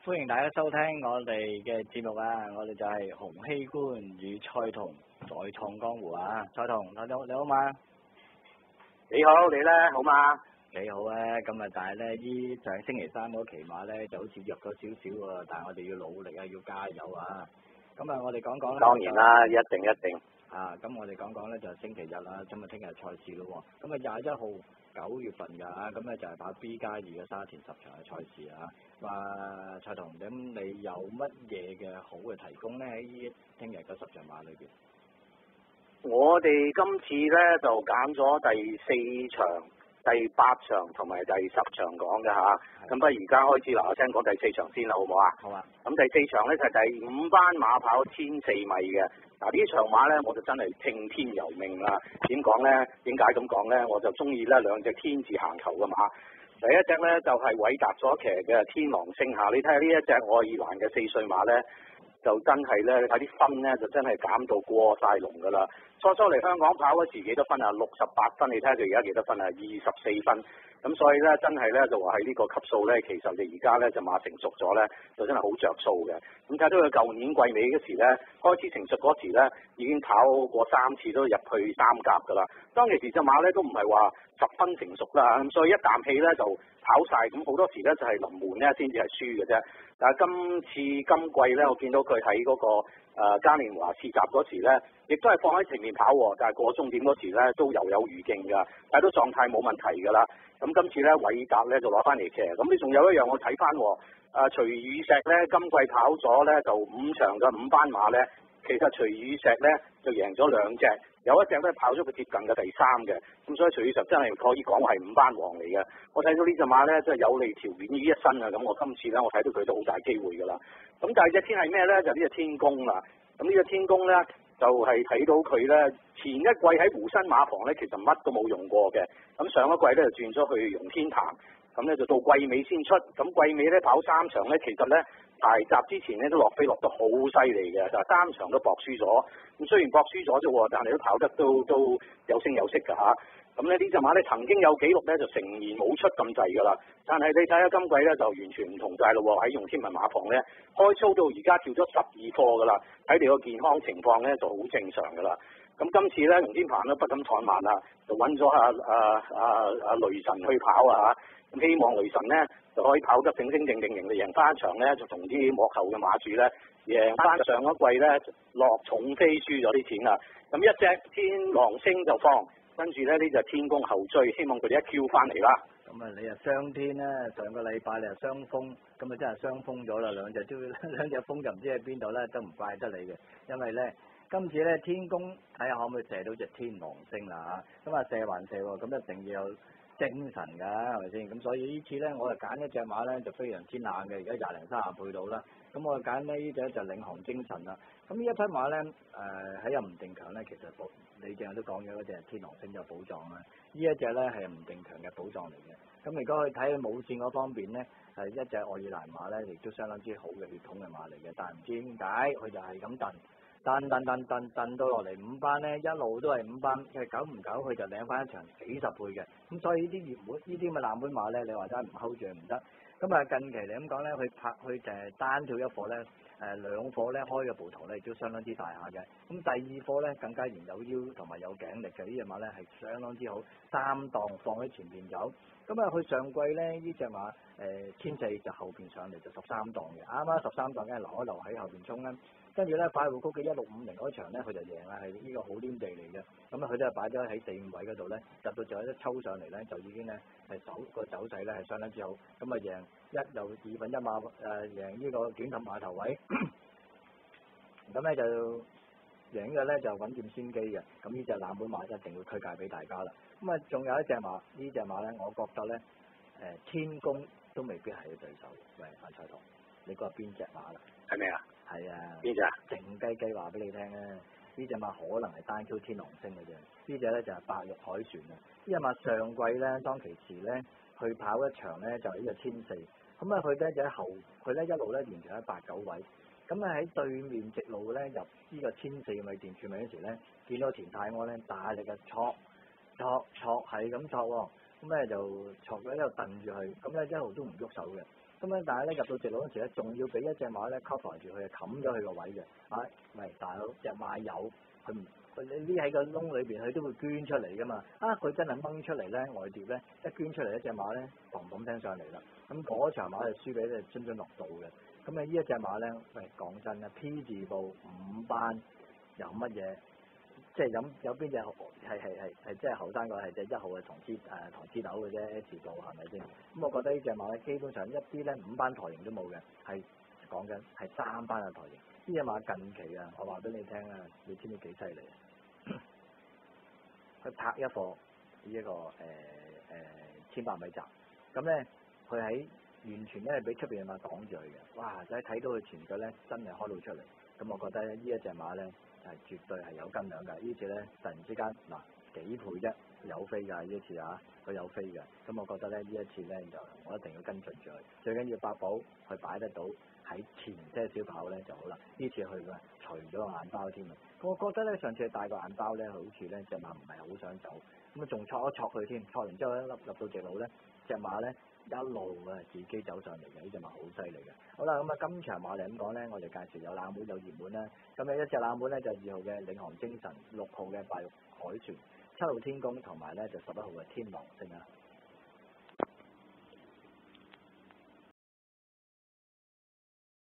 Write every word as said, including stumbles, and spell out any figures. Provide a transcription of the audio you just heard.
歡迎大家收聽我哋嘅節目啊！我哋就係洪熙官與蔡同再創江湖啊！蔡同，你好，你好嘛？ 你好，你咧好嘛？ 幾好啊！今日但係咧，依上星期三嗰期馬咧就好似弱咗少少喎，但係我哋要努力啊，要加油啊！咁啊，我哋講講咧。 當然啦，一定一定。 啊，咁我哋講講咧就係星期日啦，今日聽日賽事咯喎，咁啊廿一號九月份㗎，咁咧就係打 B 加二嘅沙田十場嘅賽事啊。話蔡同，咁你有乜嘢嘅好嘅提供咧？喺聽日嘅十場馬裏邊， 我哋今次咧就揀咗第四場、第八場同埋第十場講嘅吓。咁不如而家開始嗱，我先講第四場先啦，好唔好啊？ 好啊。 咁第四場咧就係第五班馬跑千四米嘅。嗱呢場馬咧我就真係聽天由命啦。點講咧？點解咁講咧？我就中意咧兩隻天字行頭嘅馬。第一隻咧就係韋達所騎嘅天狼星下，你睇下呢一隻愛爾蘭嘅四歲馬咧，就真係咧，你睇啲分咧就真係減到過晒龍噶啦。初初嚟香港跑嗰時幾多分啊？六十八分，你睇下佢而家幾多分啊？二十四分。咁所以咧，真係咧就話喺呢個級數咧，其實你而家咧就馬成熟咗咧，就真係好着數嘅。咁睇到佢舊年季尾嗰時咧，開始成熟嗰時咧，已經跑過三次都入去三甲噶啦。當其時隻馬咧都唔係話十分成熟啦，咁所以一啖氣咧就跑晒，咁好多時咧就係臨門咧先至係輸嘅啫。但係今次今季咧，我見到佢喺嗰個誒嘉年華試集嗰時咧，亦都係放喺前面跑，但係過終點嗰時咧都猶有餘勁㗎，睇到狀態冇問題㗎啦。咁今次咧韋達咧就攞翻嚟騎，咁你仲有一樣我睇翻喎，誒徐宇石咧今季跑咗咧就五場嘅五班馬咧，其實徐宇石咧就贏咗兩隻，有一隻咧跑咗佢接近嘅第三嘅，咁所以徐宇石真係可以講係五班王嚟嘅。我睇到呢隻馬咧真係有利條件於一身啊，咁我今次咧我睇到佢都好大機會㗎啦。咁第二隻天係咩咧？就呢隻天宮啦。咁呢隻天宮咧就係、是、睇到佢咧前一季喺湖新馬房咧其實乜都冇用過嘅，咁上一季咧就轉咗去容天壇，咁咧就到季尾先出，咁季尾咧跑三場咧其實咧大集之前咧都落飛落得好犀利嘅，就係三場都搏輸咗，咁雖然搏輸咗啫喎，但係都跑得都都有聲有色㗎嚇。咁咧呢隻馬咧曾經有紀錄咧就成年冇出咁滯㗎啦，但係你睇下今季咧就完全唔同晒咯喎，喺容天文馬房咧開操到而家跳咗十二課㗎啦，睇你個健康情況咧就好正常㗎啦。咁今次咧容天鵬都不敢怠慢啦，就揾咗阿阿阿阿雷神去跑啊嚇，咁希望雷神咧就可以跑得整整定定型，嚟贏翻一場咧就同啲幕後嘅馬主咧贏翻上一季咧落重飛輸咗啲錢啦。咁一隻天狼星就放。跟住咧呢就天宮後追，希望佢哋一 Q 翻嚟啦。 咁啊，你啊雙天咧，上個禮拜你啊雙風，咁啊真係雙風咗啦，兩隻都兩隻風就唔知喺邊度咧，都唔怪得你嘅，因為咧今次咧天宮睇下可唔可以射到隻天狼星啦嚇，咁啊射還射喎，咁一定要有精神㗎，係咪先？咁所以呢次咧，我就揀一隻馬咧就非常之冷嘅，而家廿零三十倍到啦。咁我揀呢呢隻就領航精神啦。咁呢一匹馬咧，誒喺任定強咧，其實寶你正都講咗嗰隻天狼星有寶藏啦。呢一隻咧係任定強嘅寶藏嚟嘅。咁如果去睇武線嗰方面咧，係一隻愛爾蘭馬咧，亦都相當之好嘅血統嘅馬嚟嘅。但係唔知點解佢就係咁燉。蹬蹬蹬蹬蹬到落嚟五班咧，一路都係五班，其實久唔久佢就領翻一場幾十倍嘅，咁所以呢啲熱門呢啲咁嘅冷門馬咧，你話真係唔 hold 住唔得。咁啊近期嚟咁講咧，佢拍佢誒單跳一課咧，誒兩課咧開嘅步頭咧亦都相當之大下嘅。咁第二課咧更加然有腰同埋有頸力嘅，呢隻馬咧係相當之好，三檔放喺前邊走。咁啊佢上季咧呢隻馬誒千四就後邊上嚟就十三檔嘅，啱啱十三檔梗係留一留喺後邊衝啦。跟住咧，快活谷嘅一六五零嗰場咧，佢就贏啦，係呢個好黏地嚟嘅。咁啊，佢都係擺咗喺四五位嗰度咧，入到最後一抽上嚟咧，就已經咧係走個走勢咧係相當之好。咁啊，贏一又二分一馬誒、呃，贏呢個短頭馬頭位。咁咧就贏嘅咧就穩佔先機嘅。咁呢隻冷門馬一定會推介俾大家啦。咁啊，仲有一隻馬，呢隻馬咧，我覺得咧誒、呃、天宮都未必係佢對手。喂，阿蔡同，你覺得邊隻馬啦？ 係咪啊？ 係啊， 邊隻啊？ 靜雞雞話俾你聽啊！呢隻馬可能係單 Q 天狼星嘅啫，呢隻咧就係白玉海船啊！呢隻馬上季咧當其時咧去跑一場咧就係呢個千四，咁啊佢咧就喺後佢咧一路咧連住喺八九位，咁啊喺對面直路咧入呢個千四米電柱尾嗰時咧，見到田泰安咧大力嘅挫挫挫係咁挫喎，咁咧就挫咗一路蹬住佢，咁咧一路都唔喐手嘅。 咁樣但係咧入到直路嗰時咧，仲要俾一隻馬咧 cover 住佢，冚咗佢個位嘅。啊，喂大佬，隻馬有佢唔佢匿喺個窿裏邊，佢都會捐出嚟噶嘛。啊，佢真係掹出嚟咧，外碟咧一捐出嚟一隻馬咧，砰砰聲上嚟啦。咁嗰場馬就輸俾咧津津樂道嘅。咁啊呢一隻馬咧，喂講真啦 ，P 字步五班有乜嘢？即係有有邊隻係係係係即係後生個係隻一號嘅唐之誒唐之豆嘅啫 S 步係咪先？咁我覺得呢隻馬咧基本上一啲咧五班台型都冇嘅，係講緊係三班嘅台型。呢隻馬近期啊，我話俾你聽啊，你知唔知幾犀利啊？佢拍一課呢一個誒誒千百米集，咁咧佢喺完全咧係俾出邊嘅馬擋住佢嘅，哇！就係睇到佢前腳咧真係開到出嚟，咁我覺得呢一隻馬咧。係絕對係有斤兩㗎，呢次咧突然之間嗱幾倍啫，有飛㗎呢一次啊，佢有飛㗎，咁我覺得咧呢一次咧就我一定要跟進住佢，最緊要八寶佢擺得到喺前些少跑咧就好啦，呢次去嘅除咗個眼包添啊，我覺得咧上次帶個眼包咧好似咧隻馬唔係好想走，咁啊仲挫一挫佢添，挫完之後咧入入到直路咧隻馬咧。一路啊，自己走上嚟嘅，呢隻馬好犀利嘅。好啦，咁啊，今場馬嚟咁講咧，我哋介紹有冷門有熱門啦。咁啊，一隻冷門咧就二號嘅領航精神，六號嘅白玉海船，七號天宮同埋咧就十一號嘅天狼星啊。